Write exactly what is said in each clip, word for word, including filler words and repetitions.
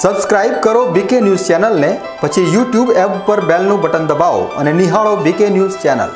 Subscribe કરો બીકે news ચેનલને, પછી યુટ્યુબ એપ પર બેલનું બટન દબાવો અને નિહાળો બીકે ન્યૂઝ ચેનલ।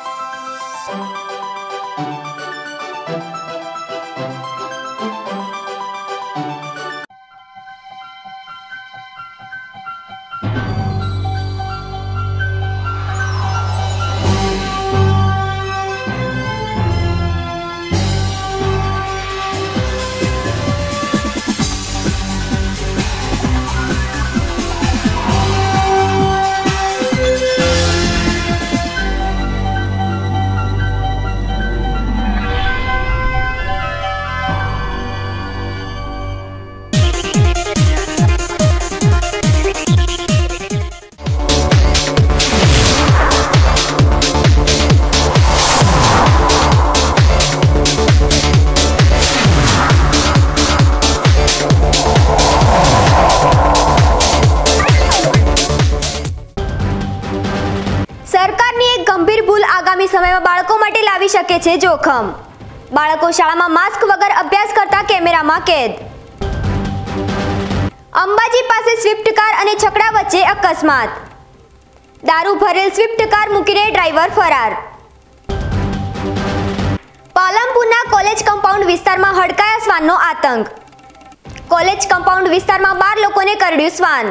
સરકારની એક ગંભીર ભૂલ આગામી સમયમાં બાળકો માટે લાવી શકે છે જોખમ। બાળકો શાળામાં માસ્ક વગર અભ્યાસ કરતા કેમેરામાં કેદ। અંબાજી પાસે સ્વિફ્ટ કાર અને છકડા વચ્ચે અકસ્માત। દારૂ ભરેલ સ્વિફ્ટ કાર મૂકીને ડ્રાઈવર ફરાર। પાલનપુરના કોલેજ કમ્પાઉન્ડ વિસ્તારમાં હડકાયા શ્વાનનો આતંક। કોલેજ કમ્પાઉન્ડ વિસ્તારમાં બાર લોકોને કરડ્યું શ્વાન।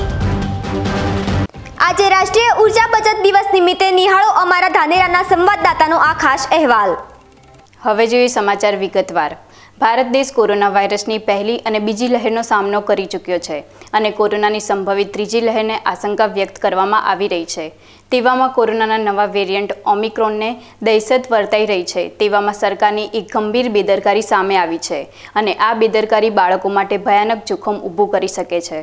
આજે રાષ્ટ્રીય ઉર્જા બચત દિવસ નિમિત્તે નિહાળો અમારા ધાનેરાના સંવાદદાતાનો આ ખાસ અહેવાલ। હવે જોઈએ સમાચાર વિગતવાર। ભારત દેશ કોરોના વાયરસની પહેલી અને બીજી લહેરનો સામનો કરી ચૂક્યો છે અને કોરોનાની સંભવિત ત્રીજી લહેરને આશંકા વ્યક્ત કરવામાં આવી રહી છે। તેવામાં કોરોનાના નવા વેરિયન્ટ ઓમિક્રોનને દહેશત વર્તાઈ રહી છે। તેવામાં સરકારની એક ગંભીર બેદરકારી સામે આવી છે અને આ બેદરકારી બાળકો માટે ભયાનક જોખમ ઊભું કરી શકે છે।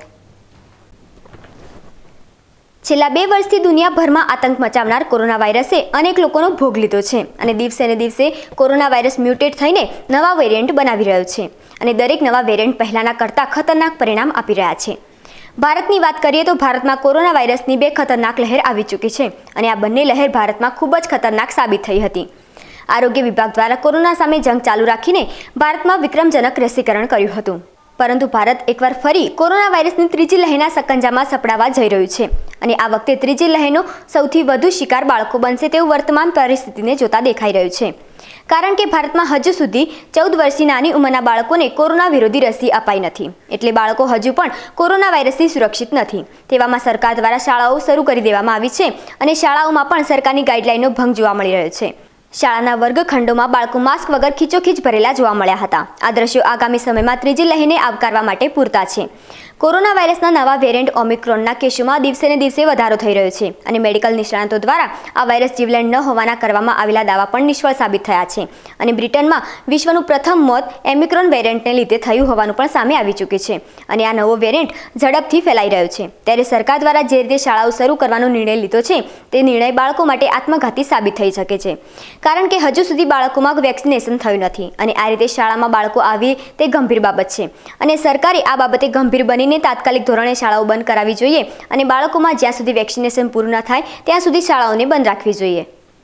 છેલ્લા બે વર્ષથી દુનિયાભરમાં આતંક મચાવનાર કોરોના વાયરસે અનેક લોકોનો ભોગ લીધો છે અને દિવસે ને દિવસે કોરોના વાયરસ મ્યુટેટ થઈને નવા વેરિયન્ટ બનાવી રહ્યો છે અને દરેક નવા વેરિયન્ટ પહેલાના કરતાં ખતરનાક પરિણામ આપી રહ્યા છે। ભારતની વાત કરીએ તો ભારતમાં કોરોના વાયરસની બે ખતરનાક લહેર આવી ચૂકી છે અને આ બંને લહેર ભારતમાં ખૂબ જ ખતરનાક સાબિત થઈ હતી। આરોગ્ય વિભાગ દ્વારા કોરોના સામે જંગ ચાલુ રાખીને ભારતમાં વિક્રમજનક રસીકરણ કર્યું હતું, પરંતુ ભારત એકવાર ફરી કોરોના વાયરસની ત્રીજી લહેરના સકંજામાં સપડાવા જઈ રહ્યું છે અને આ વખતે ત્રીજી લહેરનો સૌથી વધુ શિકાર બાળકો બનશે તેવું વર્તમાન પરિસ્થિતિને જોતા દેખાઈ રહ્યું છે, કારણ કે ભારતમાં હજુ સુધી ચૌદ વર્ષની નાની ઉંમરના બાળકોને કોરોના વિરોધી રસી અપાઈ નથી, એટલે બાળકો હજુ પણ કોરોના વાયરસથી સુરક્ષિત નથી। તેવામાં સરકાર દ્વારા શાળાઓ શરૂ કરી દેવામાં આવી છે અને શાળાઓમાં પણ સરકારની ગાઈડલાઈનનો ભંગ જોવા મળી રહ્યો છે। શાળાના વર્ગખંડોમાં બાળકો માસ્ક વગર ખીચોખીચ ભરેલા જોવા મળ્યા હતા। આ દ્રશ્યો આગામી સમયમાં ત્રીજી લહેરને આવકારવા માટે પૂરતા છે। કોરોના વાયરસના નવા વેરિયન્ટ ઓમિક્રોનના કેસોમાં દિવસે ને દિવસે વધારો થઈ રહ્યો છે અને મેડિકલ નિષ્ણાતો દ્વારા આ વાયરસ જીવલેણ ન હોવાના કરવામાં આવેલા દાવા પણ નિષ્ફળ સાબિત થયા છે અને બ્રિટનમાં વિશ્વનું પ્રથમ મોત ઓમિક્રોન વેરિયન્ટને લીધે થયું હોવાનું પણ સામે આવી ચૂક્યું છે અને આ નવો વેરિયન્ટ ઝડપથી ફેલાઈ રહ્યો છે। ત્યારે સરકાર દ્વારા જે રીતે શાળાઓ શરૂ કરવાનો નિર્ણય લીધો છે તે નિર્ણય બાળકો માટે આત્મઘાતી સાબિત થઈ શકે છે, કારણ કે હજુ સુધી બાળકોમાં વેક્સિનેશન થયું નથી અને આ રીતે શાળામાં બાળકો આવે તે ગંભીર બાબત છે અને સરકારે આ બાબતે ગંભીર બની તાત્કાલિક ધોરણે શાળાઓ બંધ કરાવી જોઈએ અને બાળકોમાં જ્યાં સુધી વેક્સિનેશન પૂરું ન થાય ત્યાં સુધી શાળાઓને બંધ રાખવી જોઈએ।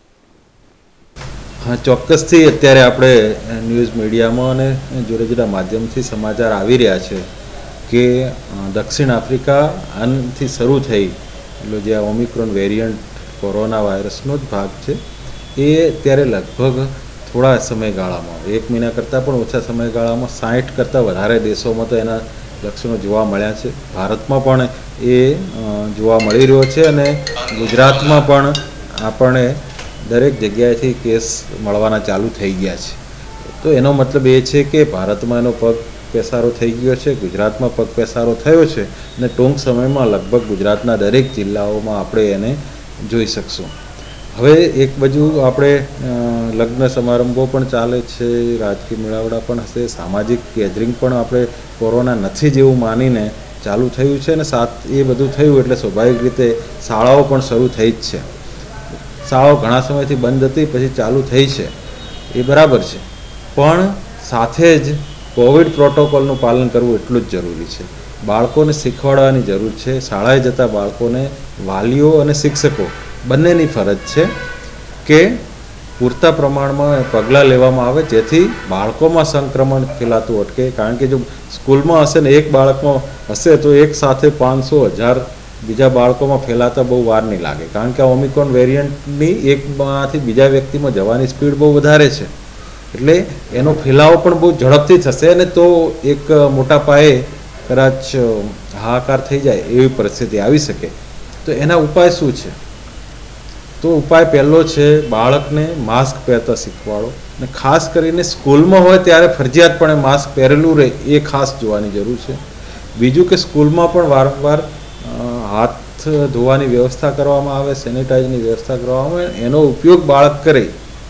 હા, ચોક્કસથી અત્યારે આપણે ન્યૂઝ મીડિયામાં અને જુદા જુદા માધ્યમથી સમાચાર આવી રહ્યા છે કે દક્ષિણ આફ્રિકા આનાથી શરૂ થઈ એટલે જે ઓમિક્રોન વેરિયન્ટ કોરોના વાયરસનો જ ભાગ છે એ અત્યારે લગભગ થોડા સમયગાળામાં એક મહિના કરતાં પણ ઓછા સમયગાળામાં સાઠ કરતાં વધારે દેશોમાં તો એના લક્ષણો જોવા મળ્યા છે। ભારતમાં પણ એ જોવા મળી રહ્યો છે અને ગુજરાતમાં પણ આપણને દરેક જગ્યાએથી કેસ મળવાના ચાલુ થઈ ગયા છે। તો એનો મતલબ એ છે કે ભારતમાં એનો પગ પેસારો થઈ ગયો છે, ગુજરાતમાં પગ પેસારો થયો છે અને ટૂંક સમયમાં લગભગ ગુજરાતના દરેક જિલ્લાઓમાં આપણે એને જોઈ શકશું। હવે એક બાજુ આપણે લગ્ન સમારંભો પણ ચાલે છે, રાજકીય મેળાવડા પણ હશે, સામાજિક ગેધરિંગ પણ આપણે કોરોના નથી જેવું માનીને ચાલુ થયું છે અને સાથ એ બધું થયું એટલે સ્વાભાવિક રીતે શાળાઓ પણ શરૂ થઈ જ છે। શાળાઓ ઘણા સમયથી બંધ હતી, પછી ચાલુ થઈ છે, એ બરાબર છે, પણ સાથે જ કોવિડ પ્રોટોકોલનું પાલન કરવું એટલું જ જરૂરી છે। બાળકોને શીખવાડવાની જરૂર છે। શાળાએ જતા બાળકોને વાલીઓ અને શિક્ષકો બંનેની ફરજ છે કે પૂરતા પ્રમાણમાં પગલાં લેવામાં આવે જેથી બાળકોમાં સંક્રમણ ફેલાતું અટકે. કારણ કે જો સ્કૂલમાં હશે ને એક બાળકમાં હશે તો એક સાથે પાંચસો હજાર બીજા બાળકોમાં ફેલાતા બહુ વાર નહીં લાગે. કારણ કે આ ઓમિક્રોન વેરિયન્ટની એકમાંથી બીજા વ્યક્તિમાં જવાની સ્પીડ બહુ વધારે છે, એટલે એનો ફેલાવો પણ બહુ ઝડપથી થશે અને તો એક મોટા પાયે કદાચ હાહાકાર થઈ જાય એવી પરિસ્થિતિ આવી શકે. તો એના ઉપાય શું છે? તો ઉપાય પહેલો છે બાળકને માસ્ક પહેરતા શીખવાડો, અને ખાસ કરીને સ્કૂલમાં હોય ત્યારે ફરજિયાતપણે માસ્ક પહેરેલું રહે એ ખાસ જોવાની જરૂર છે. બીજું કે સ્કૂલમાં પણ વારંવાર હાથ ધોવાની વ્યવસ્થા કરવામાં આવે, સેનિટાઈઝની વ્યવસ્થા કરવામાં આવે, એનો ઉપયોગ બાળક કરે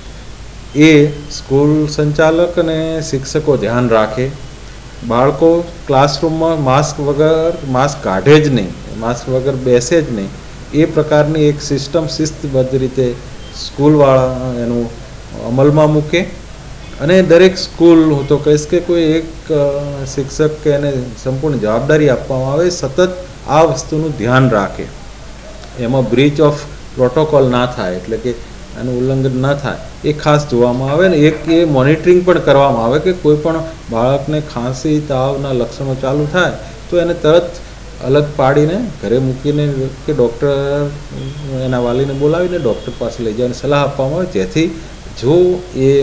એ સ્કૂલ સંચાલક અને શિક્ષકો ધ્યાન રાખે. બાળકો ક્લાસરૂમમાં માસ્ક વગર માસ્ક કાઢે જ નહીં, માસ્ક વગર બેસે જ નહીં, એ પ્રકારની એક સિસ્ટમ શિસ્તબદ્ધ રીતે સ્કૂલવાળા એનું અમલમાં મૂકે. અને દરેક સ્કૂલ હું તો કહીશ કે કોઈ એક શિક્ષક કે એને સંપૂર્ણ જવાબદારી આપવામાં આવે, સતત આ વસ્તુનું ધ્યાન રાખે, એમાં બ્રીચ ઓફ પ્રોટોકોલ ના થાય, એટલે કે એનું ઉલ્લંઘન ના થાય એ ખાસ જોવામાં આવે. ને એક એ મોનિટરિંગ પણ કરવામાં આવે કે કોઈ પણ બાળકને ખાંસી તાવના લક્ષણો ચાલુ થાય તો એને તરત અલગ પાડીને ઘરે મૂકીને કે ડૉક્ટર એના વાલીને બોલાવીને ડૉક્ટર પાસે લઈ જવાની સલાહ આપવામાં આવે, જેથી જો એ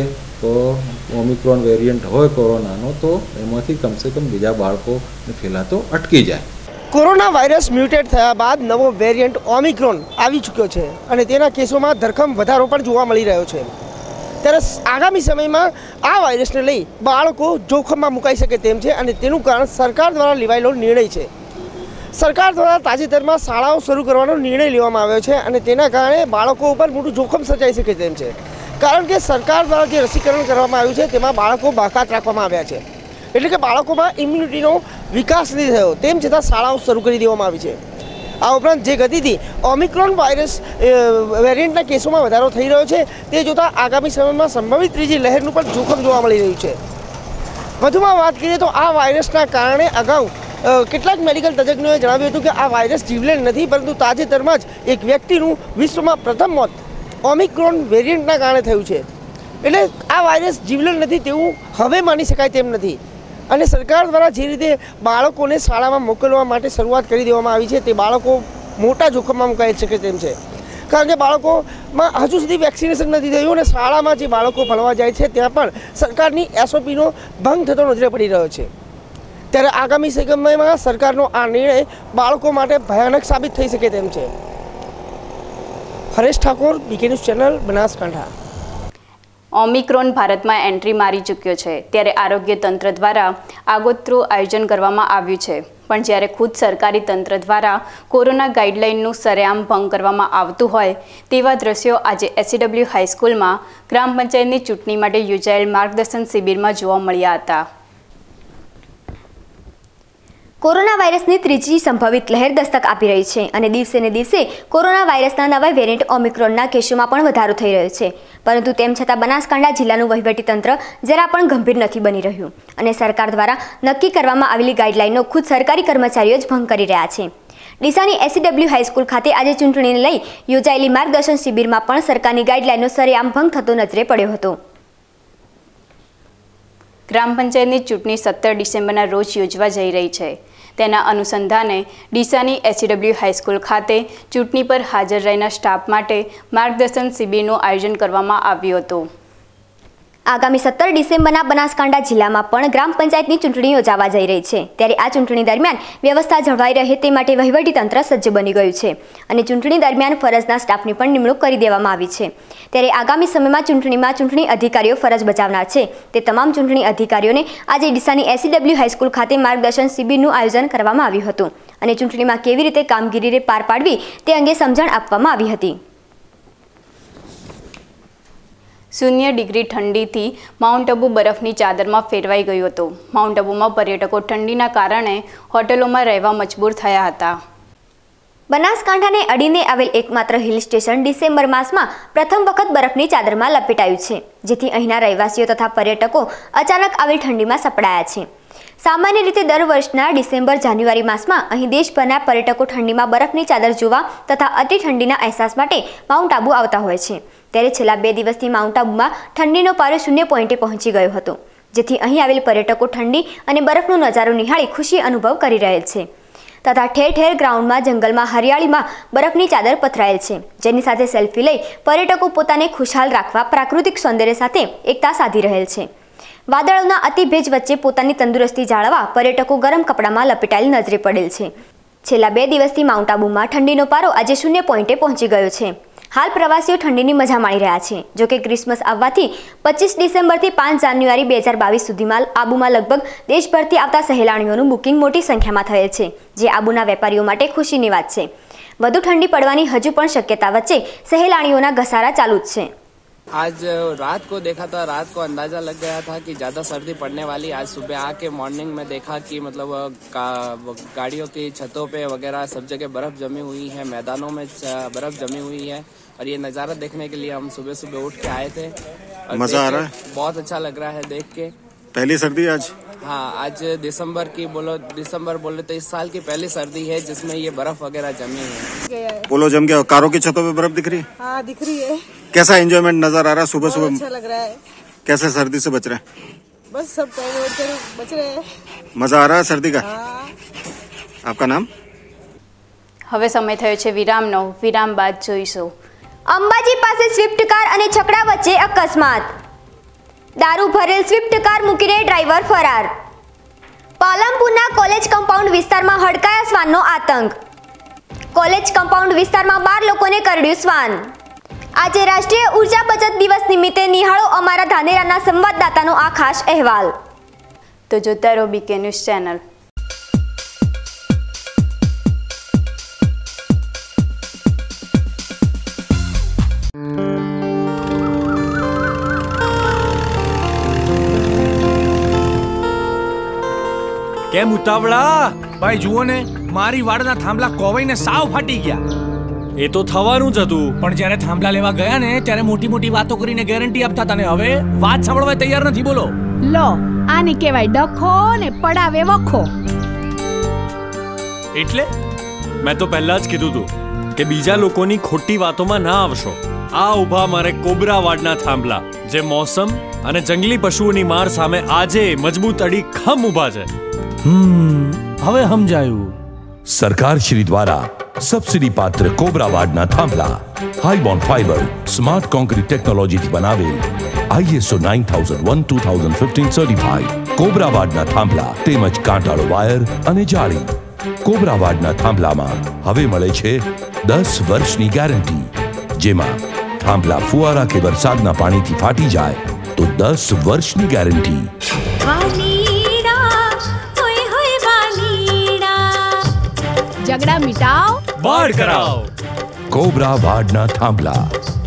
ઓમિક્રોન વેરિયન્ટ હોય કોરોનાનો તો એમાંથી કમસે કમ બીજા બાળકોને ફેલાતો અટકી જાય. કોરોના વાયરસ મ્યુટેટ થયા બાદ નવો વેરિયન્ટ ઓમિક્રોન આવી ચૂક્યો છે અને તેના કેસોમાં ધરખમ વધારો પણ જોવા મળી રહ્યો છે. ત્યારે આગામી સમયમાં આ વાયરસને લઈ બાળકો જોખમમાં મુકાઈ શકે તેમ છે અને તેનું કારણ સરકાર દ્વારા લેવાયેલો નિર્ણય છે. સરકાર દ્વારા તાજેતરમાં શાળાઓ શરૂ કરવાનો નિર્ણય લેવામાં આવ્યો છે અને તેના કારણે બાળકો ઉપર મોટું જોખમ સર્જાઈ શકે તેમ છે. કારણ કે સરકાર દ્વારા જે રસીકરણ કરવામાં આવ્યું છે તેમાં બાળકો બાકાત રાખવામાં આવ્યા છે, એટલે કે બાળકોમાં ઇમ્યુનિટીનો વિકાસ નથી થયો, તેમ છતાં શાળાઓ શરૂ કરી દેવામાં આવી છે. આ ઉપરાંત જે ગતિથી ઓમિક્રોન વાયરસ વેરિયન્ટના કેસોમાં વધારો થઈ રહ્યો છે તે જોતાં આગામી સમયમાં સંભવિત ત્રીજી લહેરનું પણ જોખમ જોવા મળી રહ્યું છે. વધુમાં વાત કરીએ તો આ વાયરસના કારણે અગાઉ કેટલાક મેડિકલ તજજ્ઞોએ જણાવ્યું હતું કે આ વાયરસ જીવલેણ નથી, પરંતુ તાજેતરમાં જ એક વ્યક્તિનું વિશ્વમાં પ્રથમ મોત ઓમિક્રોન વેરિયન્ટના કારણે થયું છે. એટલે આ વાયરસ જીવલેણ નથી તેવું હવે માની શકાય તેમ નથી. અને સરકાર દ્વારા જે રીતે બાળકોને શાળામાં મોકલવા માટે શરૂઆત કરી દેવામાં આવી છે તે બાળકો મોટા જોખમમાં મુકાઈ શકે તેમ છે. કારણ કે બાળકોમાં હજુ સુધી વેક્સિનેશન નથી થયું અને શાળામાં જે બાળકો ભણવા જાય છે ત્યાં પણ સરકારની એસઓપીનો ભંગ થતો નજરે પડી રહ્યો છે. ત્યારે આગામી સમયમાં સરકારનો આ નિર્ણય બાળકો માટે ભયાનક સાબિત થઈ શકે તેમ છે. Haresh Thakor, BK news channel, Banaskantha. Omicron ભારતમાં એન્ટ્રી મારી ચૂક્યો છે, ત્યારે આરોગ્ય તંત્ર દ્વારા આગોતરું આયોજન કરવામાં આવ્યું છે. પણ જ્યારે ખુદ સરકારી તંત્ર દ્વારા કોરોના ગાઈડલાઇનનું સરેઆમ ભંગ કરવામાં આવતું હોય તેવા દ્રશ્યો આજે એસસીડબલ્યુ હાઈસ્કૂલમાં ગ્રામ પંચાયતની ચૂંટણી માટે યોજાયેલ માર્ગદર્શન શિબિરમાં જોવા મળ્યા હતા. કોરોના વાયરસની ત્રીજી સંભવિત લહેર દસ્તક આપી રહી છે અને દિવસે ને દિવસે કોરોના વાયરસના નવા વેરિયન્ટ ઓમિક્રોનના કેસોમાં પણ વધારો થઈ રહ્યો છે. પરંતુ તેમ છતાં બનાસકાંઠા જિલ્લાનું વહીવટીતંત્ર જરા પણ ગંભીર નથી બની રહ્યું અને સરકાર દ્વારા નક્કી કરવામાં આવેલી ગાઈડલાઇનનો ખુદ સરકારી કર્મચારીઓ જ ભંગ કરી રહ્યા છે. ડીસાની એસસીડબલ્યુ હાઈસ્કૂલ ખાતે આજે ચૂંટણીને લઈ યોજાયેલી માર્ગદર્શન શિબિરમાં પણ સરકારની ગાઈડલાઇનનો સરેઆમ ભંગ થતો નજરે પડ્યો હતો. ગ્રામ પંચાયતની ચૂંટણી સત્તર ડિસેમ્બરના રોજ યોજવા જઈ રહી છે. તેના અનુસંધાને ડીસાની એસસીડબલ્યુ હાઈસ્કૂલ ખાતે ચૂંટણી પર હાજર રહેનાર સ્ટાફ માટે માર્ગદર્શન શિબિરનું આયોજન કરવામાં આવ્યું હતું. આગામી સત્તર ડિસેમ્બરના બનાસકાંઠા જિલ્લામાં પણ ગ્રામ પંચાયતની ચૂંટણી યોજાવા જઈ રહી છે. ત્યારે આ ચૂંટણી દરમિયાન વ્યવસ્થા જળવાઈ રહે તે માટે વહીવટીતંત્ર સજ્જ બની ગયું છે અને ચૂંટણી દરમિયાન ફરજના સ્ટાફની પણ નિમણૂક કરી દેવામાં આવી છે. ત્યારે આગામી સમયમાં ચૂંટણીમાં ચૂંટણી અધિકારીઓ ફરજ બજાવનાર છે તે તમામ ચૂંટણી અધિકારીઓને આજે ડીસાની એસસીડબલ્યુ હાઈસ્કૂલ ખાતે માર્ગદર્શન શિબિરનું આયોજન કરવામાં આવ્યું હતું અને ચૂંટણીમાં કેવી રીતે કામગીરી પાર પાડવી તે અંગે સમજણ આપવામાં આવી હતી. શૂન્ય ડિગ્રી ઠંડીથી માઉન્ટ આબુ બરફની ચાદરમાં ફેરવાઈ ગયું હતું. માઉન્ટ આબુમાં પર્યટકો ઠંડીના કારણે હોટેલોમાં રહેવા મજબૂર થયા હતા. બનાસકાંઠાને અડીને આવેલ એકમાત્ર હિલ સ્ટેશન ડિસેમ્બર માસમાં પ્રથમ વખત બરફની ચાદરમાં લપેટાયું છે, જેથી અહીંના રહેવાસીઓ તથા પર્યટકો અચાનક આવેલ ઠંડીમાં સપડાયા છે. સામાન્ય રીતે દર વર્ષના ડિસેમ્બર જાન્યુઆરી માસમાં અહીં દેશભરના પર્યટકો ઠંડીમાં બરફની ચાદર જોવા તથા અતિ ઠંડીના અહેસાસ માટે માઉન્ટ આબુ આવતા હોય છે. ત્યારે છેલ્લા બે દિવસથી માઉન્ટ આબુમાં ઠંડીનો પારો શૂન્ય પોઈન્ટે પહોંચી ગયો હતો, જેથી અહીં આવેલ પર્યટકો ઠંડી અને બરફનો નજારો નિહાળી ખુશી અનુભવ કરી રહેલ છે. તથા ઠેર ઠેર ગ્રાઉન્ડમાં જંગલમાં હરિયાળીમાં બરફની ચાદર પથરાયેલ છે, જેની સાથે સેલ્ફી લઈ પર્યટકો પોતાને ખુશહાલ રાખવા પ્રાકૃતિક સૌંદર્ય સાથે એકતા સાધી રહેલ છે. વાદળોના અતિ ભેજ વચ્ચે પોતાની તંદુરસ્તી જાળવવા પર્યટકો ગરમ કપડામાં લપેટાયેલ નજરે પડેલ છે. છેલ્લા બે દિવસથી માઉન્ટ આબુમાં ઠંડીનો પારો આજે શૂન્ય પોઈન્ટે પહોંચી ગયો છે. હાલ પ્રવાસીઓ ઠંડીની મજા માણી રહ્યા છે. જોકે ક્રિસમસ આવવાથી પચીસ ડિસેમ્બરથી પાંચ જાન્યુઆરી બે હજાર બાવીસ સુધીમાં આબુમાં લગભગ દેશભરથી આવતા સહેલાણીઓનું બુકિંગ મોટી સંખ્યામાં થયેલ છે, જે આબુના વેપારીઓ માટે ખુશીની વાત છે. વધુ ઠંડી પડવાની હજુ પણ શક્યતા વચ્ચે સહેલાણીઓના ઘસારા ચાલુ જ છે. आज रात को देखा था, रात को अंदाजा लग गया था कि ज़्यादा सर्दी पड़ने वाली. आज सुबह आके मॉर्निंग में देखा कि मतलब गाड़ियों की छतों पे वगैरह सब जगह बर्फ जमी हुई है, मैदानों में बर्फ जमी हुई है और ये नज़ारा देखने के लिए हम सुबह सुबह उठ के आए थे. मजा आ रहा है, बहुत अच्छा लग रहा है देख के. पहली सर्दी आज? हाँ, आज दिसंबर की बोलो दिसंबर बोले तो इस साल की पहली सर्दी है जिसमें ये बर्फ वगैरह जमी है. बोलो जम गया. कारों की छतों पे बर्फ दिख रही है? हाँ दिख रही है. कैसा एंजॉयमेंट नजर आ रहा है सुबह सुबह? अच्छा लग रहा है. कैसे सर्दी से बच रहे हैं? बस सब पहले उठ कर बच रहे हैं. मजा आ रहा है सर्दी का? हाँ. आपका नाम? હવે સમય થયો છે વિરામનો. વિરામ બાદ જોઈશું. અંબાજી પાસે સ્વિફ્ટ કાર અને છકડા વચ્ચે અકસ્માત. દારૂ ભરેલ સ્વિફ્ટ કાર મૂકીને ડ્રાઈવર ફરાર. પાલનપુરના કોલેજ કમ્પાઉન્ડ વિસ્તારમાં હડકાયા શ્વાનનો આતંક. કોલેજ કમ્પાઉન્ડ વિસ્તારમાં બાર લોકોને કરડ્યું શ્વાન. આજે રાષ્ટ્રીય ઉર્જા બચત દિવસ નિમિત્તે નિહાળો અમારા ધાનેરાના સંવાદદાતાનો આ ખાસ અહેવાલ. તો જોતા રહો બીકે ન્યૂઝ ચેનલ. કેમ ઉતાવળા? ભાઈ જુઓ ને, મારી વાડના થાંભલા કોવાઈને સાવ ફાટી ગયા. એ તો થવાનું જ હતું, પણ જ્યારે થાંભલા લેવા ગયા ને ત્યારે મોટી મોટી વાતો કરીને ગેરંટી આપતા હતા ને હવે વાત સાંભળવા તૈયાર નથી. બોલો લો, આને કહેવાય ડખો ને પડાવે વખો. એટલે મેં તો પહેલા જ કીધું હતું કે બીજા લોકોની ખોટી વાતોમાં ના આવશો. આ ઉભા મારે કોબરા વાડના થાંભલા, જે મોસમ અને જંગલી પશુઓની માર સામે આજે મજબૂત અડી ખમ ઉભા છે. હમ હવે સમજાયું. સરકાર શ્રી દ્વારા સબસિડી પાત્ર કોબરાવાડના થાંભલા હાઈબોન્ડ ફાઈબર સ્માર્ટ કોન્ક્રીટ ટેકનોલોજીથી બનાવેલ ISO nine thousand one two thousand fifteen certified કોબરાવાડના થાંભલા તેમજ કાંટાળો વાયર અને જાળી. કોબરાવાડના થાંભલામાં હવે મળે છે દસ વર્ષની ગેરંટી, જેમાં થાંભલા ફુવારા કે વરસાદના પાણીથી ફાટી જાય તો દસ વર્ષની ગેરંટી. झगड़ा मिटाओ, बाढ़ कराओ. कोबरा वाडना थांभला.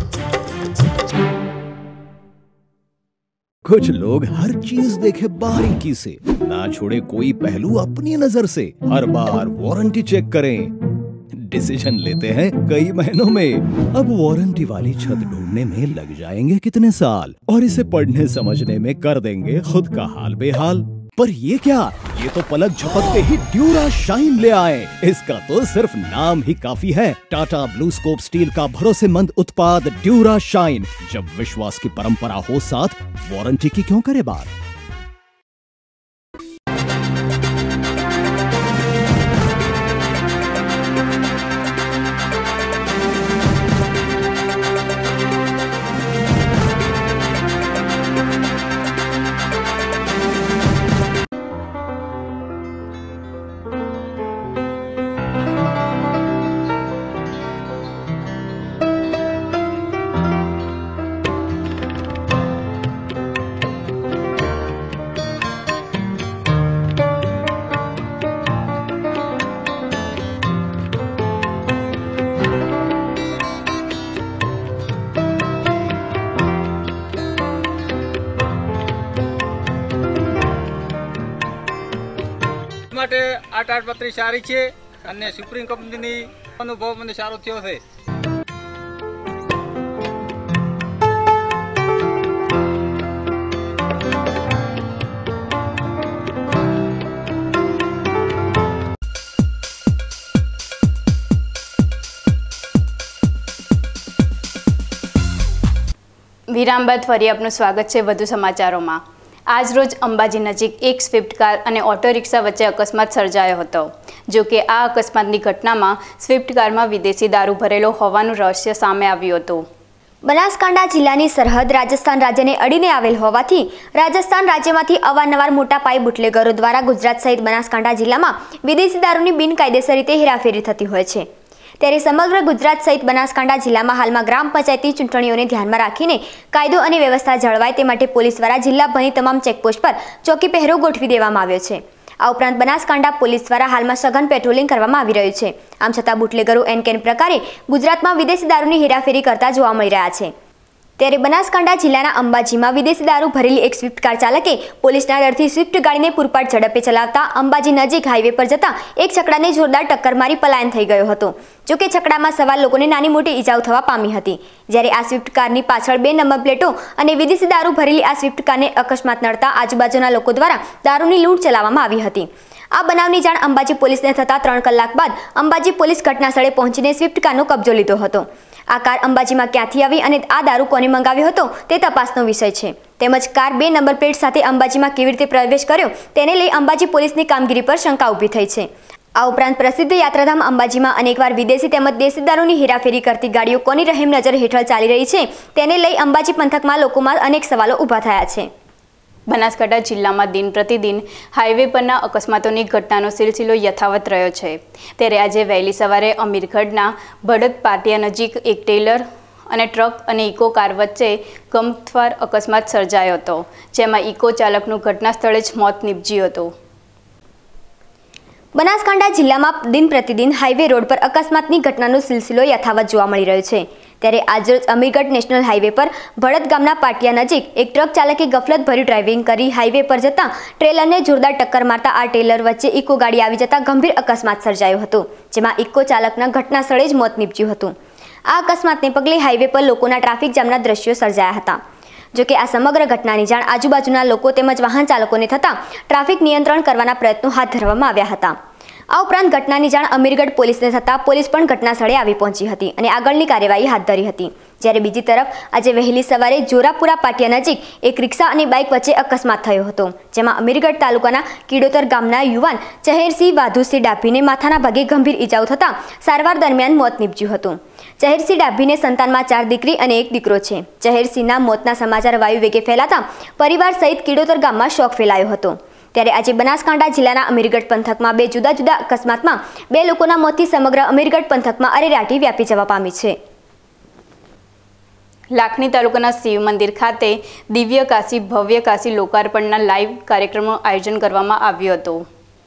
कुछ लोग हर चीज देखे बारीकी से, ना छोड़े कोई पहलू अपनी नजर से. हर बार वारंटी चेक करें, डिसीजन लेते हैं कई महीनों में. अब वारंटी वाली छत ढूंढने में लग जाएंगे कितने साल और इसे पढ़ने समझने में कर देंगे खुद का हाल बेहाल. पर ये क्या, ये तो पलक झपकते ही ड्यूरा शाइन ले आए. इसका तो सिर्फ नाम ही काफी है. टाटा ब्लू स्कोप स्टील का भरोसेमंद उत्पाद ड्यूरा शाइन. जब विश्वास की परंपरा हो साथ, वारंटी की क्यों करे बात. માટે આ તાડપત્રી સારી છે અને સુપ્રીમ કંપનીની અનુભવ મને સારો થયો છે. વિરામ બાદ ફરી આપનું સ્વાગત છે વધુ સમાચારોમાં। આજ રોજ અંબાજી નજીક એક સ્વિફ્ટ કાર અને ઓટો રિક્ષા વચ્ચે અકસ્માત સર્જાયો હતો। જો કે આ અકસ્માતની ઘટનામાં સ્વિફ્ટ કારમાં વિદેશી દારૂ ભરેલો હોવાનું રહસ્ય સામે આવ્યું હતું। બનાસકાંઠા જિલ્લાની સરહદ રાજસ્થાન રાજ્યને અડીને આવેલ હોવાથી રાજસ્થાન રાજ્યમાંથી અવારનવાર મોટા પાયે બુટલેગરો દ્વારા ગુજરાત સહિત બનાસકાંઠા જિલ્લામાં વિદેશી દારૂની બિનકાયદેસર રીતે હેરાફેરી થતી હોય છે। ત્યારે સમગ્ર ગુજરાત સહિત બનાસકાંઠા જિલ્લામાં હાલમાં ગ્રામ પંચાયતની ચૂંટણીઓને ધ્યાનમાં રાખીને કાયદો અને વ્યવસ્થા જળવાય તે માટે પોલીસ દ્વારા જિલ્લાભરની તમામ ચેકપોસ્ટ પર ચોકી પહેરો ગોઠવી દેવામાં આવ્યો છે। આ ઉપરાંત બનાસકાંઠા પોલીસ દ્વારા હાલમાં સઘન પેટ્રોલિંગ કરવામાં આવી રહ્યું છે। આમ છતાં બુટલેગરો એન કેન પ્રકારે ગુજરાતમાં વિદેશી દારૂની હેરાફેરી કરતા જોવા મળી રહ્યા છે। ત્યારે બનાસકાંઠા જિલ્લાના અંબાજીમાં વિદેશી દારૂ ભરેલી એક સ્વિફ્ટ કાર ચાલકે પોલીસના ડરથી સ્વિફ્ટ ગાડીને પૂરપાટ ઝડપે ચલાવતા અંબાજી નજીક હાઈવે પર જતા એક છકડાને જોરદાર ટક્કર મારી પલાયન થઈ ગયો હતો। જો કે છકડામાં સવાર લોકોને નાની મોટી ઈજાઓ થવા પામી હતી। જ્યારે આ સ્વિફ્ટ કારની પાછળ બે નંબર પ્લેટો અને વિદેશી દારૂ ભરેલી આ સ્વિફ્ટ કારને અકસ્માત નડતા આજુબાજુના લોકો દ્વારા દારૂની લૂંટ ચલાવવામાં આવી હતી। આ બનાવની જાણ અંબાજી પોલીસને થતા ત્રણ કલાક બાદ અંબાજી પોલીસ ઘટનાસ્થળે પહોંચીને સ્વિફ્ટ કારનો કબજો લીધો હતો। આ કાર અંબાજીમાં ક્યાંથી આવી અને આ દારૂ કોને મંગાવ્યો હતો તે તપાસનો વિષય છે। તેમજ કાર બે નંબર પ્લેટ સાથે અંબાજીમાં કેવી રીતે પ્રવેશ કર્યો તેને લઈ અંબાજી પોલીસની કામગીરી પર શંકા ઊભી થઈ છે। આ ઉપરાંત પ્રસિદ્ધ યાત્રાધામ અંબાજીમાં અનેકવાર વિદેશી તેમજ દેશી દારૂની હેરાફેરી કરતી ગાડીઓ કોની રહેમ નજર હેઠળ ચાલી રહી છે તેને લઈ અંબાજી પંથકમાં લોકોમાં અનેક સવાલો ઊભા થયા છે। બનાસકાંઠા જિલ્લામાં દિન પ્રતિદિન હાઈવે પરના અકસ્માતોની ઘટનાનો સિલસિલો યથાવત રહ્યો છે। ત્યારે આજે વહેલી સવારે અમીરગઢના ભડત પાટિયા નજીક એક ટેલર અને ટ્રક અને ઇકો કાર વચ્ચે ગમખ્વાર અકસ્માત સર્જાયો હતો, જેમાં ઇકો ચાલકનું ઘટના સ્થળે જ મોત નીપજ્યું હતું। બનાસકાંઠા જિલ્લામાં દિન પ્રતિદિન હાઈવે રોડ પર અકસ્માતની ઘટનાનો સિલસિલો યથાવત જોવા મળી રહ્યો છે। ત્યારે આજરોજ અમીરગઢ નેશનલ હાઈવે પર ભડત ગામના પાટિયા નજીક એક ટ્રક ચાલકે ગફલતભર્યું ડ્રાઇવિંગ કરી હાઈવે પર જતા ટ્રેલરને જોરદાર ટક્કર મારતા આ ટ્રેલર વચ્ચે ઇકો ગાડી આવી જતા ગંભીર અકસ્માત સર્જાયો હતો, જેમાં ઇકો ચાલકના ઘટના સ્થળે જ મોત નીપજ્યું હતું। આ અકસ્માતને પગલે હાઈવે પર લોકોના ટ્રાફિક જામના દ્રશ્યો સર્જાયા હતા। જોકે આ સમગ્ર ઘટનાની જાણ આજુબાજુના લોકો તેમજ વાહન ચાલકોને થતાં ટ્રાફિક નિયંત્રણ કરવાના પ્રયત્નો હાથ ધરવામાં આવ્યા હતા। આ ઉપરાંત ઘટનાની જાણ અમીરગઢ પોલીસને થતાં પોલીસ પણ ઘટના સ્થળે આવી પહોંચી હતી અને આગળની કાર્યવાહી હાથ ધરી હતી। જ્યારે બીજી તરફ આજે વહેલી સવારે જોરાપુરા પાટિયા નજીક એક રિક્ષા અને બાઇક વચ્ચે અકસ્માત થયો હતો, જેમાં અમીરગઢ તાલુકાના કિડોતર ગામના યુવાન ચહેરસિંહ વાધુસિંહ ડાભીને માથાના ભાગે ગંભીર ઈજાઓ થતાં સારવાર દરમિયાન મોત નીપજ્યું હતું। ચહેરસિંહ ડાભીને સંતાનમાં ચાર દીકરી અને એક દીકરો છે। ચહેરસિંહના મોતના સમાચાર વાયુ વેગે ફેલાતા પરિવાર સહિત કિડોતર ગામમાં શોક ફેલાયો હતો। ત્યારે આજે બનાસકાંઠા જિલ્લાના અમીરગઢ પંથકમાં બે જુદા જુદા અકસ્માતમાં બે લોકોના મોતથી સમગ્ર અમીરગઢ પંથકમાં અરેરાટી વ્યાપી જવા પામી છે। લાખણી તાલુકાના શિવ મંદિર ખાતે દિવ્ય કાશી ભવ્ય કાશી લોકાર્પણના લાઈવ કાર્યક્રમનું આયોજન કરવામાં આવ્યું હતું।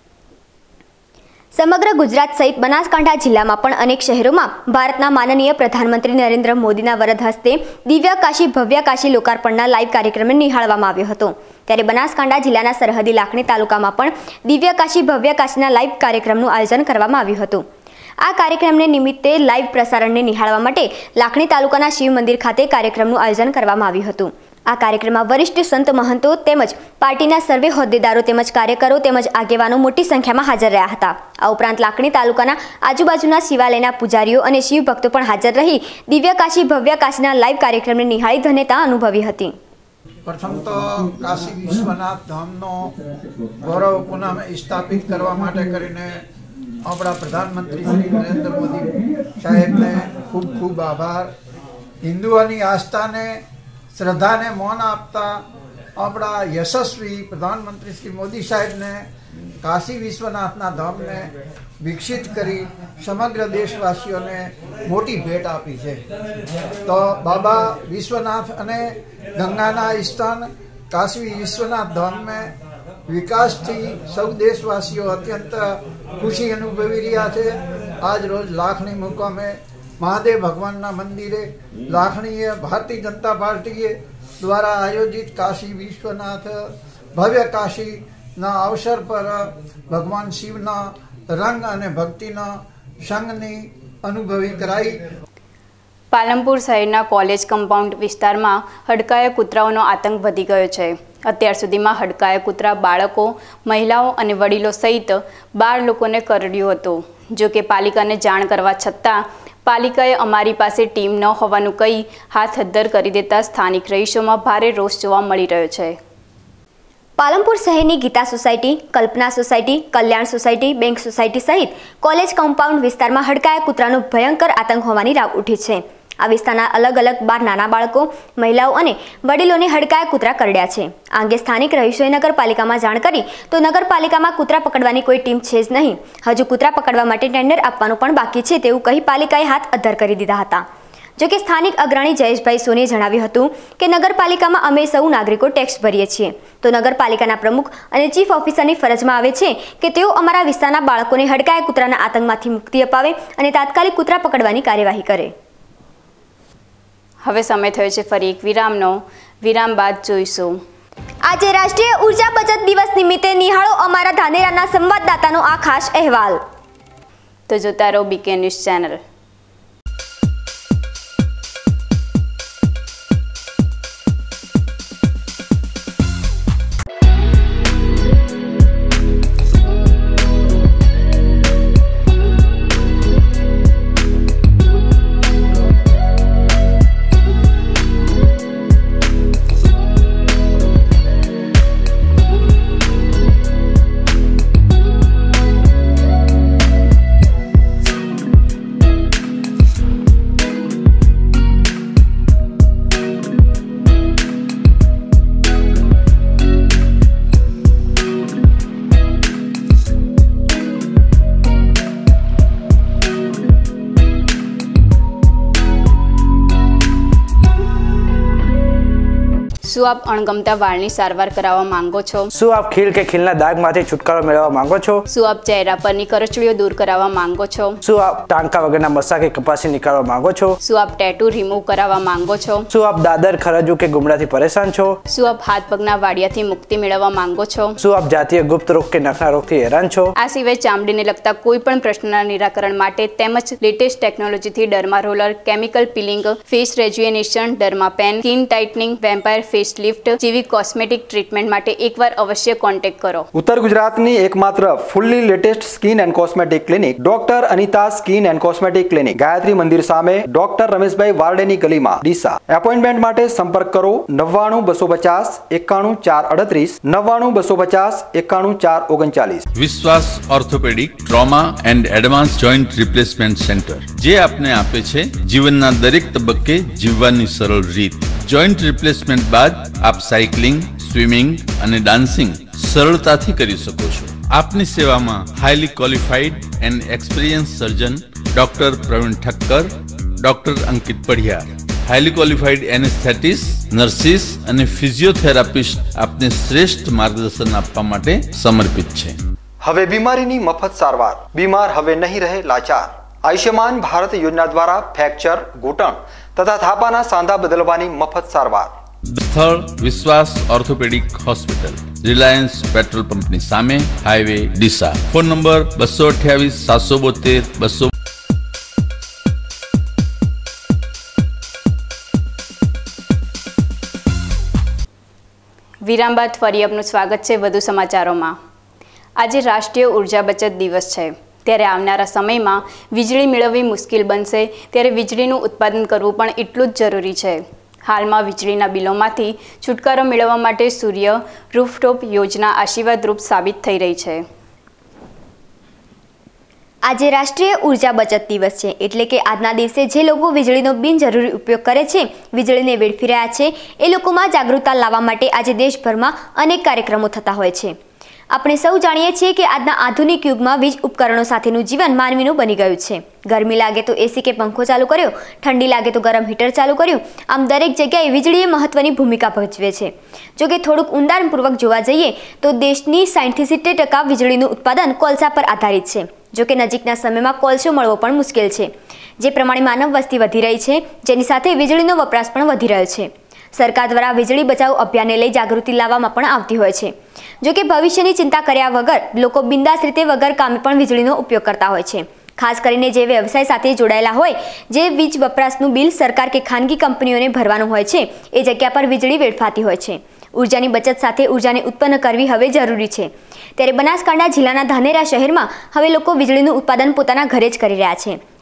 સમગ્ર ગુજરાત સહિત બનાસકાંઠા જિલ્લામાં પણ અનેક શહેરોમાં ભારતના માનનીય પ્રધાનમંત્રી નરેન્દ્ર મોદીના વરદ હસ્તે દિવ્ય કાશી ભવ્ય કાશી લોકાર્પણના લાઈવ કાર્યક્રમને નિહાળવામાં આવ્યો હતો। ત્યારે બનાસકાંઠા જિલ્લાના સરહદી લાખણી તાલુકામાં પણ દિવ્ય કાશી ભવ્ય કાશીના લાઈવ કાર્યક્રમનું આયોજન કરવામાં આવ્યું હતું। આ કાર્યક્રમને નિમિત્તે લાઈવ પ્રસારણને નિહાળવા માટે લાખણી તાલુકાના શિવ મંદિર ખાતે કાર્યક્રમનું આયોજન કરવામાં આવ્યું હતું। આ કાર્યક્રમમાં વરિષ્ઠ સંત મહંતો તેમજ પાર્ટીના સર્વે હોદ્દેદારો તેમજ કાર્યકરો તેમજ આગેવાનો મોટી સંખ્યામાં હાજર રહ્યા હતા। આ ઉપરાંત લાખણી તાલુકાના આજુબાજુના શિવાલયના પૂજારીઓ અને શિવ ભક્તો પણ હાજર રહી દિવ્ય કાશી ભવ્ય કાશીના લાઈવ કાર્યક્રમને નિહાળી ધન્યતા અનુભવી હતી। પ્રથમ તો કાશી વિશ્વનાથ ધામનો ગૌરવ પુનઃ સ્થાપિત કરવા માટે કરીને આપણા પ્રધાનમંત્રી શ્રી નરેન્દ્ર મોદી સાહેબને ખૂબ ખૂબ આભાર। હિન્દુઓની આસ્થાને શ્રદ્ધાને મૌન આપતા આપણા યશસ્વી પ્રધાનમંત્રી શ્રી મોદી સાહેબને કાશી વિશ્વનાથના ધામને વિકસિત કરી સમગ્ર દેશવાસીઓને મોટી ભેટ આપી છે। તો બાબા વિશ્વનાથ અને ગંગાના સ્થાન કાશી વિશ્વનાથ ધામમાં વિકાસથી સૌ દેશવાસીઓ અત્યંત ખુશી અનુભવી રહ્યા છે। આજ રોજ લાખણી મુકામે મહાદેવ ભગવાનના મંદિરે લાખણીએ ભારતીય જનતા પાર્ટીએ દ્વારા આયોજિત કાશી વિશ્વનાથ ભવ્ય કાશીના અવસર પર ભગવાન શિવના રંગ અને ભક્તિના સંગની અનુભવી કરાઈ। પાલનપુર શહેરના કોલેજ કમ્પાઉન્ડ વિસ્તારમાં હડકાયા કૂતરાઓનો આતંક વધી ગયો છે। અત્યાર સુધીમાં હડકાયા કૂતરા બાળકો, મહિલાઓ અને વડીલો સહિત બાર લોકોને કરડ્યું હતું। જો કે પાલિકાને જાણ કરવા છતાં પાલિકાએ અમારી પાસે ટીમ ન હોવાનું કહી હાથ હદ્દર કરી દેતા સ્થાનિક રહીશોમાં ભારે રોષ જોવા મળી રહ્યો છે. પાલનપુર શહેરની Geeta society, Kalpana society, Kalyan society, bank society સહિત કોલેજ કમ્પાઉન્ડ વિસ્તારમાં હડકાયા કૂતરાનો ભયંકર આતંક હોવાની રાવ ઉઠી છે. આ વિસ્તારના અલગ અલગ બાર નાના બાળકો, મહિલાઓ અને વડીલોને હડકાયા કૂતરા કરડ્યા છે. આ અંગે સ્થાનિક રહીશોએ નગરપાલિકામાં જાણ કરી તો નગરપાલિકામાં કૂતરા પકડવાની કોઈ ટીમ છે જ નહીં. હજુ કૂતરા પકડવા માટે ટેન્ડર આપવાનું પણ બાકી છે તેવું કહી પાલિકાએ હાથ અદ્ધર કરી દીધા હતા. જોકે સ્થાનિક અગ્રણી જયેશભાઈ સોનીએ જણાવ્યું હતું કે નગરપાલિકામાં અમે સૌ નાગરિકો ટેક્સ ભરીએ છીએ, તો નગરપાલિકાના પ્રમુખ અને ચીફ ઓફિસરની ફરજમાં આવે છે કે તેઓ અમારા વિસ્તારના બાળકોને હડકાયા કૂતરાના આતંકમાંથી મુક્તિ અપાવે અને તાત્કાલિક કૂતરા પકડવાની કાર્યવાહી કરે. હવે સમય થયો છે ફરી એક વિરામનો. વિરામ બાદ જોઈશું. આજે રાષ્ટ્રીય ઉર્જા બચત દિવસ નિમિત્તે નિહાળો અમારા ધાનેરાના સંવાદદાતાનો આ ખાસ અહેવાલ. તો જોતા રહો બીકે ન્યૂઝ ચેનલ. શું આપ અણગમતા વાળની સારવાર કરાવવા માંગો છો? શું આપ ખીલ કે ખીલના દાગમાંથી છુટકારો મેળવવા માંગો છો? શું આપ ચહેરા પરની કરચલીઓ દૂર કરાવવા માંગો છો? શું આપ ટાંકા વગરના મસા કે કપાસી નીકાળવા માંગો છો? શું આપ ટેટુ રિમૂવ કરાવવા માંગો છો? શું આપ દાદર, ખરજુ કે ગુમડાથી પરેશાન છો? શું આપ હાથ પગના વાડિયાથી મુક્તિ મેળવવા માંગો છો? શું આપ જાતીય ગુપ્ત રોગ કે નખના રોગથી હેરાન છો? આ સિવાય ચામડીને લગતા કોઈ પણ પ્રશ્નના નિરાકરણ માટે તેમજ લેટેસ્ટ ટેકનોલોજીથી derma roller, chemical peeling, face rejuvenation, derma pen, skin tightening, vampire face lift જેવી કોસ્મેટિક ટ્રીટમેન્ટ માટે એકવાર અવશ્ય કોન્ટેક્ટ કરો. ઉત્તર ગુજરાતની એકમાત્ર fully latest skin and cosmetic clinic doctor Anita skin and cosmetic clinic, Gayatri Mandir સામે, ડોક્ટર રમેશભાઈ વારડેની ગલીમાં, ડીસા. એપોઇન્ટમેન્ટ માટે સંપર્ક કરો નવ્વાણું બસો પચાસ એકાણું ચાર અડત્રીસ, નવ્વાણું બસો પચાસ એકાણું ચાર ઓગણચાલીસ. Vishwas orthopedic trauma and advance joint replacement centre, જે આપને આપે છે જીવનના દરેક તબક્કે જીવવાની સરળ રીત. જોઈન્ટ રિપ્લેસમેન્ટ બાદ આપ સાયકલિંગ, સ્વિમિંગ અને ડાન્સિંગ સરળતાથી કરી શકો છો. આપની સેવામાં highly qualified and experience surgeon doctor Praveen Thakkar, doctor Ankit Padhiyar, highly qualified anaesthetist, nurses અને ફિઝિયોથેરાપિસ્ટ આપને શ્રેષ્ઠ માર્ગદર્શન આપવા માટે સમર્પિત છે. હવે બીમારીની મફત સારવાર, બીમાર હવે નહીં રહે લાચાર. આયુષ્યમાન ભારત યોજના દ્વારા ફ્રેક્ચર, ઘૂંટણ તથા થાપાના સાંધા બદલવાની મફત સારવાર. સ્થળ વિશ્વાસ ઓર્થોપેડિક હોસ્પિટલ, રિલાયન્સ પેટ્રોલ પંપની સામે, હાઈવે, ડીસા. ફોન નંબર બસો અઠ્યાવીસ સાતસો બોતેર બસો. વિરામ બાદ ફરી આપનું સ્વાગત છે વધુ સમાચારોમાં. આજે રાષ્ટ્રીય ઉર્જા બચત દિવસ છે, ત્યારે આવનારા સમયમાં વીજળી મેળવવી મુશ્કેલ બનશે, ત્યારે વીજળીનું ઉત્પાદન કરવું પણ એટલું જ જરૂરી છે. હાલમાં વીજળીના બિલોમાંથી છુટકારો મેળવવા માટે સૂર્ય રૂફટોપ યોજના આશીર્વાદરૂપ સાબિત થઈ રહી છે. આજે રાષ્ટ્રીય ઉર્જા બચત દિવસ છે, એટલે કે આજના દિવસે જે લોકો વીજળીનો બિનજરૂરી ઉપયોગ કરે છે, વીજળીને વેડફી રહ્યા છે, એ લોકોમાં જાગૃતતા લાવવા માટે આજે દેશભરમાં અનેક કાર્યક્રમો થતા હોય છે. આપણે સૌ જાણીએ છીએ કે આજના આધુનિક યુગમાં વીજ ઉપકરણો સાથેનું જીવન માનવીનું બની ગયું છે. ગરમી લાગે તો એસી કે પંખો ચાલુ કર્યો, ઠંડી લાગે તો ગરમ હીટર ચાલુ કર્યું, આમ દરેક જગ્યાએ વીજળીએ મહત્વની ભૂમિકા ભજવે છે. જો કે થોડુંક ઊંડાણપૂર્વક જોવા જઈએ તો દેશની સાઠથી સિત્તેર ટકા વીજળીનું ઉત્પાદન કોલસા પર આધારિત છે. જો કે નજીકના સમયમાં કોલસો મળવો પણ મુશ્કેલ છે. જે પ્રમાણે માનવ વસ્તી વધી રહી છે, જેની સાથે વીજળીનો વપરાશ પણ વધી રહ્યો છે. સરકાર દ્વારા વીજળી બચાવો અભિયાનને લઈ જાગૃતિ લાવવામાં પણ આવતી હોય છે. જો કે ભવિષ્યની ચિંતા કર્યા વગર લોકો બિંદાસ રીતે વગર કામે પણ વીજળીનો ઉપયોગ કરતા હોય છે. ખાસ કરીને જે વ્યવસાય સાથે જોડાયેલા હોય, જે વીજ વપરાશનું બિલ સરકાર કે ખાનગી કંપનીઓને ભરવાનું હોય છે, એ જગ્યા પર વીજળી વેડફાતી હોય છે. ઉર્જાની બચત સાથે ઉર્જાને ઉત્પન્ન કરવી હવે જરૂરી છે. ત્યારે બનાસકાંઠા જિલ્લાના ધાનેરા શહેરમાં હવે લોકો વીજળીનું ઉત્પાદન પોતાના ઘરે જ કરી રહ્યા છે.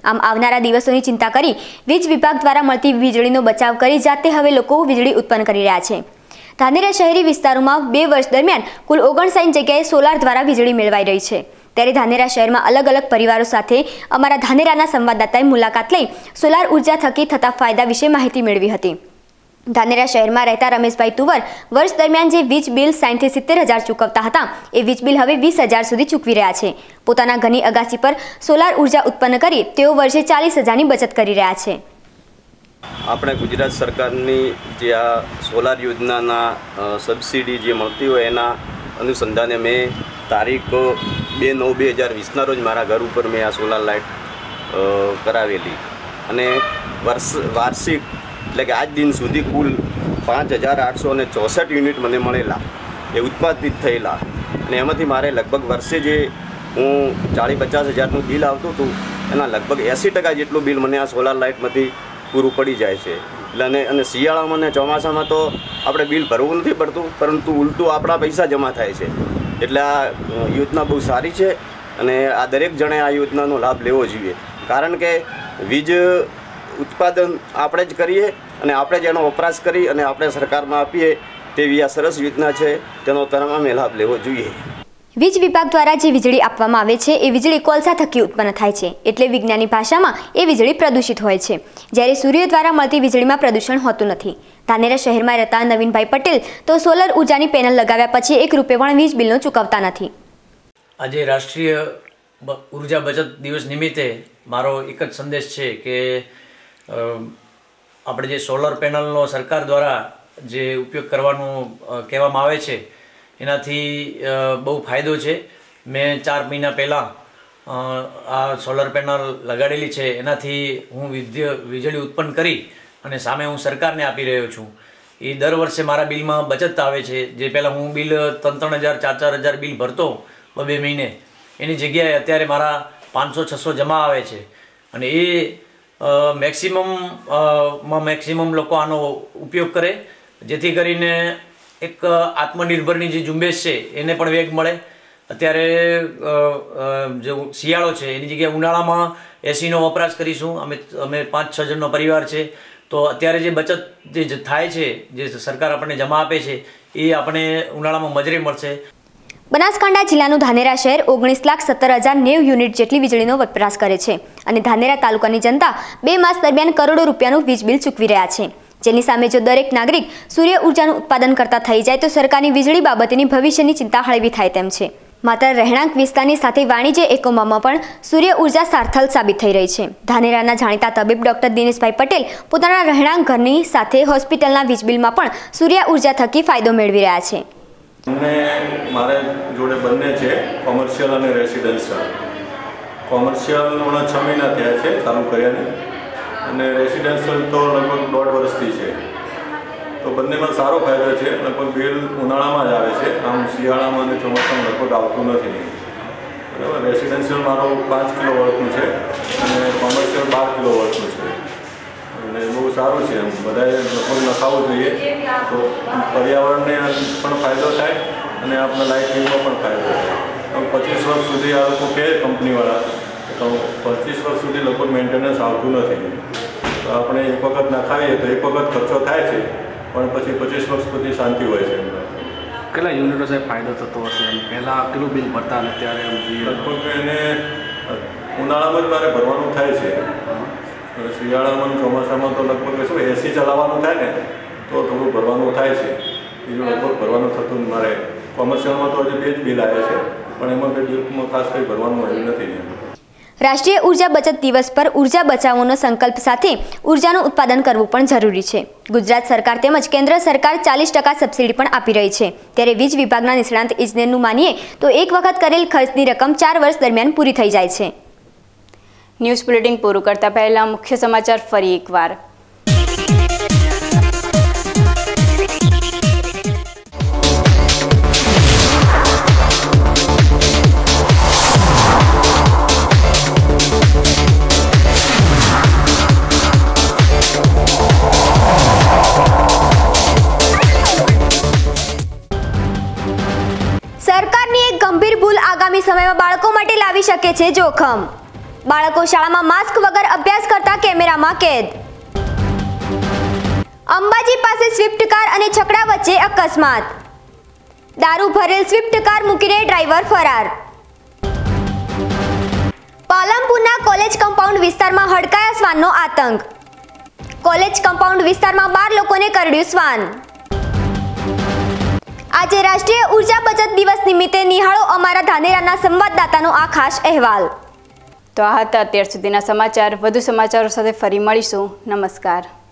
આમ આવનારા દિવસોની ચિંતા કરી વીજ વિભાગ દ્વારા મળતી વીજળીનો બચાવ કરી જાતે હવે લોકો વીજળી ઉત્પન્ન કરી રહ્યા છે. ધાનેરા શહેરી વિસ્તારોમાં બે વર્ષ દરમિયાન કુલ ઓગણસાઠ જગ્યાએ સોલાર દ્વારા વીજળી મેળવાઈ રહી છે. ત્યારે ધાનેરા શહેરમાં અલગ અલગ પરિવારો સાથે અમારા ધાનેરાના સંવાદદાતાએ મુલાકાત લઈ સોલાર ઉર્જા થકી થતા ફાયદા વિશે માહિતી મેળવી હતી. ધાનેરા શહેરમાં રહેતા રમેશભાઈ તુવર વર્ષ દરમિયાન જે વીજ બિલ સાઠ થી સિત્તેર હજાર ચૂકવતા હતા એ વીજ બિલ હવે વીસ હજાર સુધી ચૂકવી રહ્યા છે. પોતાના ઘરની અગાસી પર સોલાર ઉર્જા ઉત્પન્ન કરી તેઓ વર્ષે ચાલીસ હજારની બચત કરી રહ્યા છે. આપણે ગુજરાત સરકારની જે આ સોલાર યોજનાના સબસિડી જે મળતી હોય એના અનુસંધાને મેં તારીખ બે નવ બે હજાર વીસના રોજ મારા ઘર ઉપર મેં આ સોલાર લાઇટ કરાવેલી અને વર્ષ વાર્ષિક એટલે કે આજ દિન સુધી કુલ પાંચ હજાર આઠસો અને ચોસઠ યુનિટ મને મળેલા એ ઉત્પાદિત થયેલા અને એમાંથી મારે લગભગ વર્ષે જે હું ચાલીસ પચાસ હજારનું બિલ આવતું હતું એના લગભગ એંસી ટકા જેટલું બિલ મને આ સોલાર લાઇટમાંથી પૂરું પડી જાય છે. એટલે અને અને શિયાળામાં અને ચોમાસામાં તો આપણે બિલ ભરવું નથી પડતું, પરંતુ ઉલટું આપણા પૈસા જમા થાય છે. એટલે આ યોજના બહુ સારી છે અને આ દરેક જણે આ યોજનાનો લાભ લેવો જોઈએ, કારણ કે વીજ ઉત્પાદન આપણે જ કરીએ અને આપણે જ એનો વપરાશ કરી અને આપણે સરકારમાં આપીએ તેવી આ સરસ યોજના છે, તેનો તમામે લાભ લેવો જોઈએ. વીજ વિભાગ દ્વારા જે વીજળી આપવામાં આવે છે એ વીજળી કોલસા થકી ઉત્પન્ન થાય છે, એટલે વિજ્ઞાની ભાષામાં એ વીજળી પ્રદૂષિત હોય છે, જ્યારે સૂર્ય દ્વારા મળતી વીજળીમાં પ્રદૂષણ હોતું નથી. ધાનેરા શહેરમાં રહેતા નવીનભાઈ પટેલ તો સોલર ઉર્જાની પેનલ લગાવ્યા પછી એક રૂપિયા પણ વીજ બિલનો ચૂકવતા નથી. આજે રાષ્ટ્રીય ઉર્જા બચત દિવસ નિમિત્તે મારો એક જ સંદેશ છે કે આપણે જે સોલર પેનલનો સરકાર દ્વારા જે ઉપયોગ કરવાનું કહેવામાં આવે છે એનાથી બહુ ફાયદો છે. મેં ચાર મહિના પહેલાં આ સોલર પેનલ લગાડેલી છે, એનાથી હું વિદ્ય વીજળી ઉત્પન્ન કરી અને સામે હું સરકારને આપી રહ્યો છું. એ દર વર્ષે મારા બિલમાં બચત આવે છે. જે પહેલાં હું બિલ ત્રણ ત્રણ હજાર ચાર ચાર હજાર બિલ ભરતો બે બે મહિને, એની જગ્યાએ અત્યારે મારા પાંચસો છસો જમા આવે છે અને એ મેક્સિમમ માં મેક્સિમમ લોકો આનો ઉપયોગ કરે, જેથી કરીને એક આત્મનિર્ભરની જે ઝુંબેશ છે એને પણ વેગ મળે. અત્યારે જે શિયાળો છે એની જગ્યાએ ઉનાળામાં એસીનો વપરાશ કરીશું. અમે અમે પાંચ છ જણનો પરિવાર છે, તો અત્યારે જે બચત જે થાય છે, જે સરકાર આપણને જમા આપે છે, એ આપણે ઉનાળામાં મજરે મળશે. બનાસકાંઠા જિલ્લાનું ધાનેરા શહેર ઓગણીસ લાખ સત્તર હજાર નેવ યુનિટ જેટલી વીજળીનો વપરાશ કરે છે અને ધાનેરા તાલુકાની જનતા બે માસ દરમિયાન કરોડો રૂપિયાનું વીજ બિલ ચૂકવી રહ્યા છે, જેની સામે જો દરેક નાગરિક સૂર્ય ઉર્જાનું ઉત્પાદન કરતા થઈ જાય તો સરકારની વીજળી બાબતેની ભવિષ્યની ચિંતા હળવી થાય તેમ છે. માત્ર રહેણાંક વિસ્તારની સાથે વાણિજ્ય એકમોમાં પણ સૂર્ય ઉર્જા સાર્થક સાબિત થઈ રહી છે. ધાનેરાના જાણીતા તબીબ ડોક્ટર દિનેશભાઈ પટેલ પોતાના રહેણાંક ઘરની સાથે હોસ્પિટલના વીજ બિલમાં પણ સૂર્ય ઉર્જા થકી ફાયદો મેળવી રહ્યા છે. અમને મારે જોડે બંને છે, કોમર્શિયલ અને રેસિડેન્શિયલ. કોમર્શિયલ હમણાં છ મહિના થયા છે ચાલુ કર્યાને, અને રેસિડેન્શિયલ તો લગભગ દોઢ વર્ષથી છે. તો બંનેમાં સારો ફાયદો છે. લગભગ બિલ ઉનાળામાં જ આવે છે, આમ શિયાળામાં અને ચોમાસામાં લગભગ આવતું નથી. બરાબર. રેસિડેન્શિયલ મારો પાંચ કિલો વોલ્ટનું છે અને કોમર્શિયલ બાર કિલો વોલ્ટનું છે, અને બહુ સારું છે. એમ બધાએ લગભગ નખાવવું જોઈએ, તો પર્યાવરણને પણ ફાયદો થાય અને આપણા લાઇટ બિલમાં પણ ફાયદો થાય. પચીસ વર્ષ સુધી આ લોકો કહે કંપનીવાળા તો પચીસ વર્ષ સુધી લગભગ મેન્ટેનન્સ આવતું નથી. તો આપણે એક વખત નખાવીએ તો એક વખત ખર્ચો થાય છે, પણ પછી પચીસ વર્ષ પછી શાંતિ હોય છે. કેટલા યુનિટો સાહેબ ફાયદો થતો હશે? પહેલાં કેટલું બિલ ભરતા અને ત્યારે લગભગ એને ઉનાળામાં જ મારે ભરવાનું થાય છે. શિયાળામાં ચોમાસામાં તો લગભગ શું એસી ચલાવવાનું થાય ને તો થોડું ભરવાનું થાય છે, બીજું લગભગ ભરવાનું થતું મારે. કોમર્શિયલમાં તો હજી બે જ બિલ આવ્યા છે, પણ એમાં બે બિલમાં ખાસ કંઈ ભરવાનું આવ્યું નથી. રાષ્ટ્રીય ઉર્જા બચત દિવસ પર ઉર્જા બચાવવાનો સંકલ્પ સાથે ઉર્જાનું ઉત્પાદન કરવું પણ જરૂરી છે. ગુજરાત સરકાર તેમજ કેન્દ્ર સરકાર ચાલીસ ટકા સબસિડી પણ આપી રહી છે, ત્યારે વીજ વિભાગના નિષ્ણાંત ઇજનેરનું માનીએ તો એક વખત કરેલ ખર્ચની રકમ ચાર વર્ષ દરમિયાન પૂરી થઈ જાય છે. ન્યૂઝ બુલેટિન પૂરું કરતા પહેલા મુખ્ય સમાચાર ફરી એકવાર. સરકારની એક ગંભીર ભૂલ આગામી સમયમાં બાળકો માટે લાવી શકે છે જોખમ. બાળકો શાળામાં માસ્ક વગર અભ્યાસ કરતા કેમેરામાં કેદ. અંબાજી પાસે સ્વિફ્ટ કાર અને છકડા વચ્ચે અકસ્માત. દારૂ ભરેલ સ્વિફ્ટ કાર મૂકીને ડ્રાઈવર ફરાર. પાલનપુરના કોલેજ કમ્પાઉન્ડ વિસ્તારમાં હડકાયા શ્વાનનો આતંક. કોલેજ કમ્પાઉન્ડ વિસ્તારમાં બાર લોકોને કરડ્યું શ્વાન. આજે રાષ્ટ્રીય ઉર્જા બચત દિવસ નિમિત્તે નિહાળો અમારા ધાનેરાના સંવાદદાતાનો આ ખાસ અહેવાલ. તો આ હતા અત્યાર સુધીના સમાચાર. વધુ સમાચારો સાથે ફરી મળીશું. નમસ્કાર.